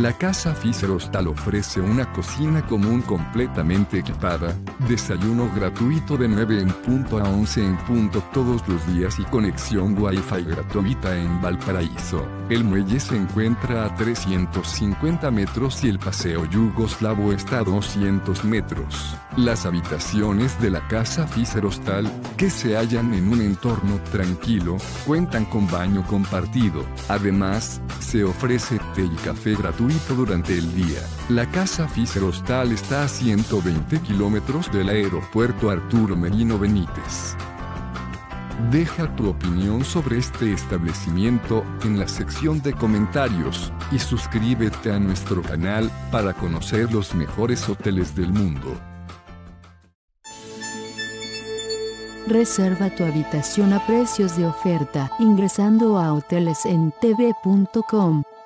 La casa Fisher Hostal ofrece una cocina común completamente equipada, desayuno gratuito de 9 en punto a 11 en punto todos los días y conexión Wi-Fi gratuita en Valparaíso. El muelle se encuentra a 350 metros y el paseo yugoslavo está a 200 metros. Las habitaciones de la casa Fisher Hostal, que se hallan en un entorno tranquilo, cuentan con baño compartido. Además, se ofrece té y café gratuito durante el día. La casa Fisher Hostal está a 120 kilómetros del aeropuerto Arturo Merino Benítez. Deja tu opinión sobre este establecimiento en la sección de comentarios y suscríbete a nuestro canal para conocer los mejores hoteles del mundo. Reserva tu habitación a precios de oferta ingresando a hotelesentv.com.